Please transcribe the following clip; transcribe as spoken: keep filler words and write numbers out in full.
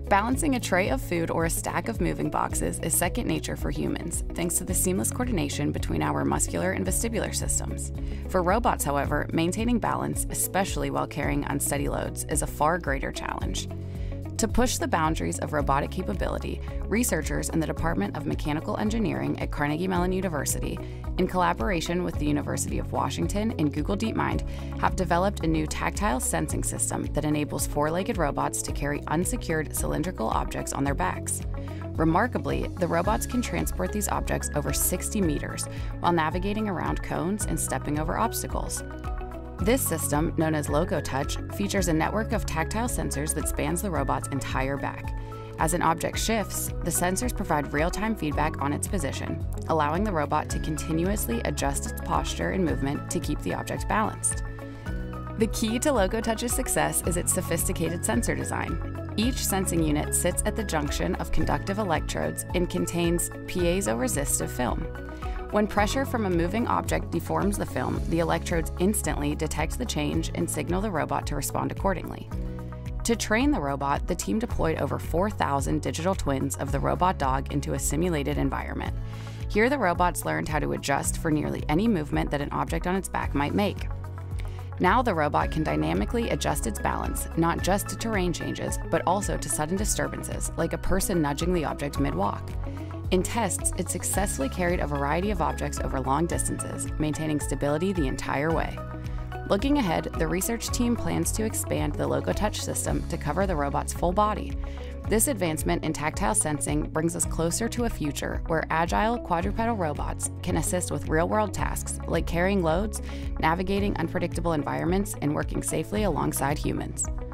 Balancing a tray of food or a stack of moving boxes is second nature for humans, thanks to the seamless coordination between our muscular and vestibular systems. For robots, however, maintaining balance, especially while carrying unsteady loads, is a far greater challenge. To push the boundaries of robotic capability, researchers in the Department of Mechanical Engineering at Carnegie Mellon University, in collaboration with the University of Washington and Google Deepmind, have developed a new tactile sensing system that enables four-legged robots to carry unsecured cylindrical objects on their backs. Remarkably, the robots can transport these objects over sixty meters while navigating around cones and stepping over obstacles. This system, known as LocoTouch, features a network of tactile sensors that spans the robot's entire back. As an object shifts, the sensors provide real-time feedback on its position, allowing the robot to continuously adjust its posture and movement to keep the object balanced. The key to LocoTouch's success is its sophisticated sensor design. Each sensing unit sits at the junction of conductive electrodes and contains piezoresistive film. When pressure from a moving object deforms the film, the electrodes instantly detect the change and signal the robot to respond accordingly. To train the robot, the team deployed over four thousand digital twins of the robot dog into a simulated environment. Here, the robots learned how to adjust for nearly any movement that an object on its back might make. Now the robot can dynamically adjust its balance, not just to terrain changes, but also to sudden disturbances, like a person nudging the object mid-walk. In tests, it successfully carried a variety of objects over long distances, maintaining stability the entire way. Looking ahead, the research team plans to expand the LocoTouch system to cover the robot's full body. This advancement in tactile sensing brings us closer to a future where agile quadrupedal robots can assist with real-world tasks like carrying loads, navigating unpredictable environments, and working safely alongside humans.